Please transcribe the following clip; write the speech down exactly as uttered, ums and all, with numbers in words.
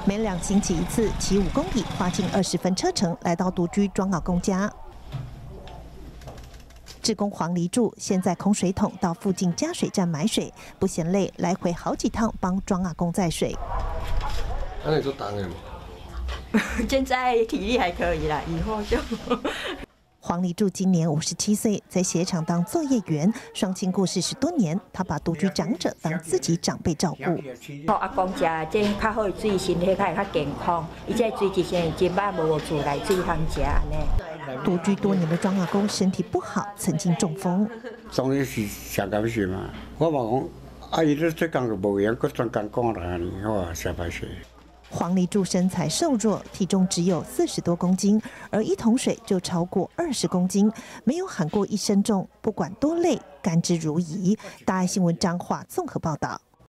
每两星期一次，骑五公里，花近二十分车程，来到独居庄阿公家。志工黄黎柱先在空水桶到附近加水站买水，不嫌累，来回好几趟帮庄阿公载水。 那你做当的吗？ 现在体力还可以啦，以后就。 黄黎柱今年五十七岁，在鞋厂当作业员，双亲过世十多年，他把独居长者当自己长辈照顾。 我阿公食这较好的水，身体较会较健康，伊这水一生真歹无厝内水通食安尼。 独居多年的庄阿公身体不好，曾经中风。 总是是上感受嘛，我话讲，啊伊咧做工就无闲，佮专工讲啦呢，我话实歹势。 黄黎柱身材瘦弱，体重只有四十多公斤，而一桶水就超过二十公斤，没有喊过一声重，不管多累，甘之如饴。大爱新闻彰化综合报道。